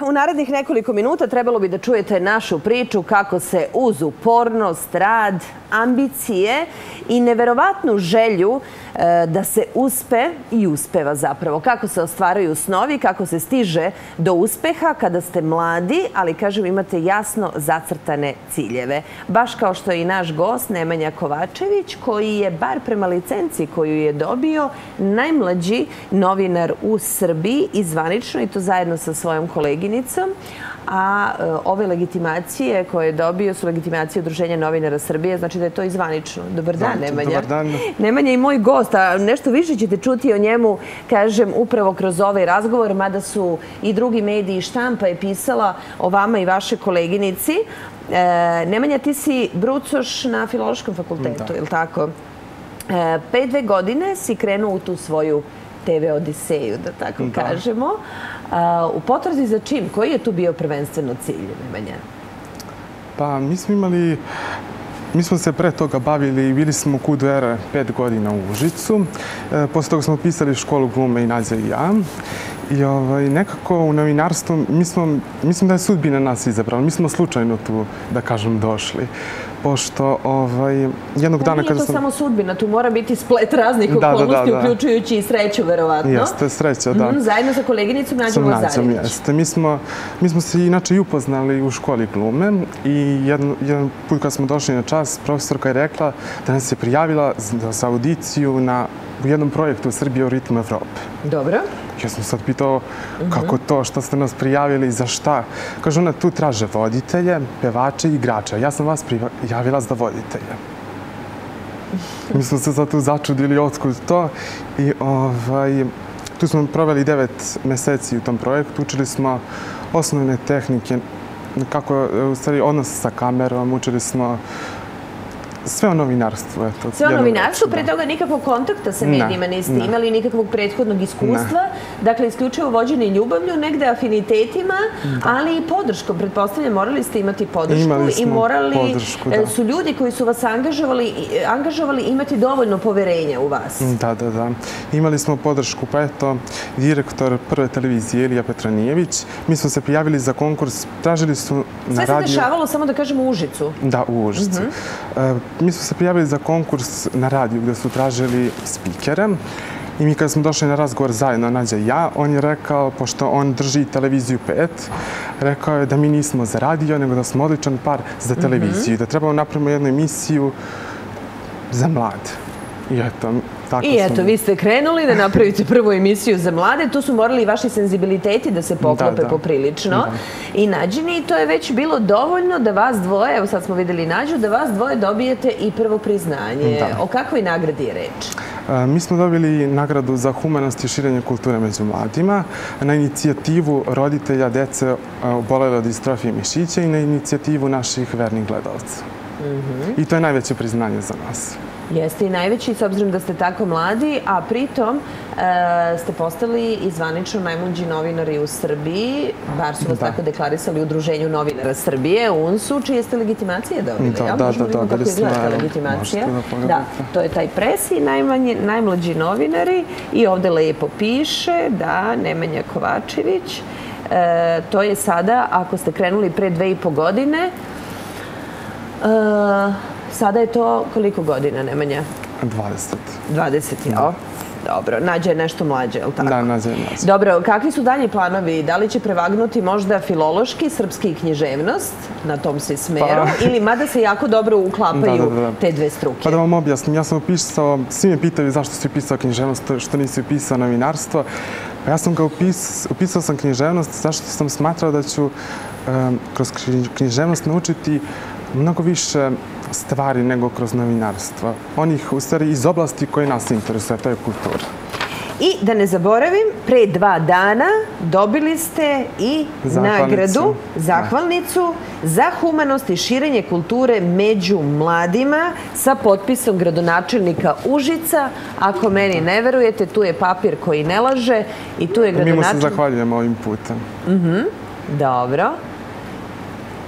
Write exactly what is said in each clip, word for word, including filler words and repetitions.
u narednih nekoliko minuta trebalo bi da čujete našu priču kako se uz upornost, rad, ambicije i neverovatnu želju da se uspe i uspeva zapravo. Kako se ostvaraju snovi, kako se stiže do uspeha kada ste mladi, ali kažem imate jasno zacrtane ciljeve. Baš kao što je i naš gost Nemanja Kovačević, koji je bar prema licenci koju je dobio najmlađi novinar u Srbiji i zvanično, i to zajedno sa svojom koleginicom. A ove legitimacije koje je dobio su legitimacije Udruženja novinara Srbije, znači da je to i zvanično. Dobar dan, Nemanja. Dobar dan. Nemanja je i moj gost, a nešto više ćete čuti o njemu, kažem, upravo kroz ovaj razgovor, mada su i drugi mediji i štampa je pisala o vama i vaše koleginici. Nemanja, ti si brucoš na Filološkom fakultetu, je li tako? Pre dve godine si krenuo u tu svoju te ve odiseju, da tako kažemo. U potrazi za čim? Koji je tu bio prvenstveno cilj, Nemanja? Pa, mi smo imali... Mi smo se pre toga bavili i bili smo u Kudu ere pet godina u Užicu. Posle toga smo pisali školu glume i Nađa i ja. I nekako u novinarstvu, mislim da je sudbina nas izabrala. Mi smo slučajno tu, da kažem, došli. Pošto jednog dana kada sam... Nije to samo sudbina, tu mora biti splet raznih okolnosti, uključujući i sreću, verovatno. Jeste, sreća, da. Zajedno sa koleginicom Nađom Lazarević. Jeste. Mi smo se inače i upoznali u školi glume i jedan put kad smo došli na čas, profesorka je rekla da nas je prijavila za audiciju u jednom projektu Srbije u ritmu Evrope. Dobro. Ja sam sad pitao kako to, što ste nas prijavili, za šta. Kaže, ona tu traže voditelje, pevače i igrače. Ja sam vas prijavila za voditelje. Mi smo se sad tu začudili otkud to. I tu smo proveli devet meseci u tom projektu. Učili smo osnovne tehnike, kako, u stvari, odnos sa kamerom, učili smo sve o novinarstvu. Sve o novinarstvu, pre toga nikakvog kontakta sa medijima niste imali, nikakvog prethodnog iskustva. Dakle, isključivo vođeni ljubavlju, negde afinitetima, ali i podrškom. Pretpostavljam, morali ste imati podršku i morali su ljudi koji su vas angažovali imati dovoljno poverenja u vas. Da, da, da. Imali smo podršku, pa eto, direktor Prve televizije Ilija Petronijević. Mi smo se prijavili za konkurs, tražili su na radiju... Sve se dešavalo, samo da kažemo, u Užicu. Da, u Užicu. Mi smo se prijavili za konkurs na radiju gde su tražili spikere i mi kada smo došli na razgovor zajedno, Nađa i ja, on je rekao, pošto on drži televiziju pet, rekao je da mi nismo za radio, nego da smo odličan par za televiziju i da trebamo napravimo jednu emisiju za mlade. I eto, tako smo... I eto, vi ste krenuli da napravite prvu emisiju za mlade. Tu su morali i vaši senzibiliteti da se poklope poprilično. I Nađini, to je već bilo dovoljno da vas dvoje, evo sad smo videli Nađu, da vas dvoje dobijete i prvo priznanje. O kakvoj nagradi je reč? Mi smo dobili nagradu za humanost i širenje kulture među mladima na inicijativu roditelja dece obolele od distrofije mišića i na inicijativu naših vernih gledalaca. I to je najveće priznanje za nas. Jeste i najveći, s obzirom da ste tako mladi, a pritom ste postali i zvanično najmlađi novinari u Srbiji, bar su vas tako deklarisali u Udruženju novinara Srbije, u UNS-u, čije ste legitimacije dobili. Da, da, da. Kako izgleda ta legitimacija? Da, to je taj pres i najmlađi novinari i ovde lepo piše da Nemanja Kovačević, to je sada, ako ste krenuli pre dve i po godine, sada je to koliko godina, Nemanja? dvadeset. dvadeset, jel? Dobro, Nađa je nešto mlađa, je li tako? Da, Nađa je mlađa. Dobro, kakvi su dalji planovi? Da li će prevagnuti možda filološki, srpski i književnost na tom se smeru? Ili mada se jako dobro uklapaju te dve struke? Pa da vam objasnim, ja sam upisao, svi me pitaju zašto si upisao književnost, što nisi upisao novinarstvo. Pa ja sam ga upisao sam književnost zašto sam smatrao da ću kroz književnost naučiti mnogo više stvari nego kroz novinarstvo. Onih, u stvari, iz oblasti koje nas interesuje, to je kultura. I da ne zaboravim, pre dva dana dobili ste i nagradu, zahvalnicu za humanost i širenje kulture među mladima sa potpisom gradonačelnika Užica. Ako meni ne verujete, tu je papir koji ne laže i tu je gradonačelnik... Mi mu se zahvaljujemo ovim putem. Dobro.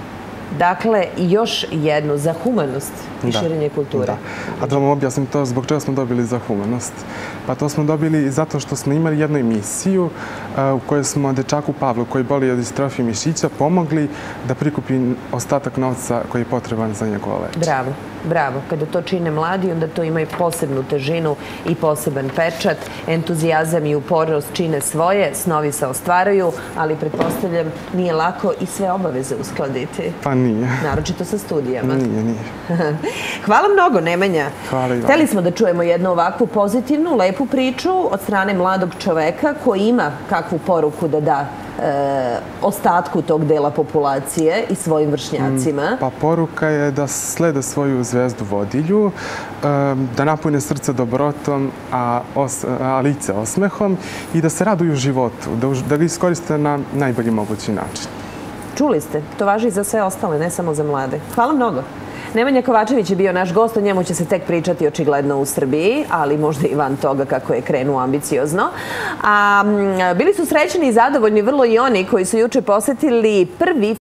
Dakle, još jednu, za humanost i širenje kulture. A da vam objasnim to zbog čega smo dobili za humanost. Pa to smo dobili zato što smo imali jednu emisiju u kojoj smo dečaku Pavlu, koji boli od distrofije mišića, pomogli da prikupi ostatak novca koji je potreban za njegovo lečenje. Bravo, bravo. Kada to čine mladi, onda to ima i posebnu težinu i poseban pečat. Entuzijazam i upornost čine svoje, snovi se ostvaraju, ali pretpostavljam nije lako i sve obaveze uskladiti. Pa nije. Naročito sa studijama. Nije, nije. Hvala mnogo, Nemanja. Hvala i vam. Hteli smo da čujemo jednu ovakvu pozitivnu, lepu priču od strane mladog čoveka koji ima kakvu poruku da da ostatku tog dela populacije i svojim vršnjacima. Pa poruka je da slede svoju zvezdu vodilju, da napune srce dobrotom, a lice osmehom i da se raduju životu, da ga iskoriste na najbolji mogući način. Čuli ste, to važi i za sve ostale, ne samo za mlade. Hvala mnogo. Nemanja Kovačević je bio naš gost, o njemu će se tek pričati očigledno u Srbiji, ali možda i van toga kako je krenuo ambiciozno. A bili su srećni i zadovoljni vrlo i oni koji su juče posetili prvi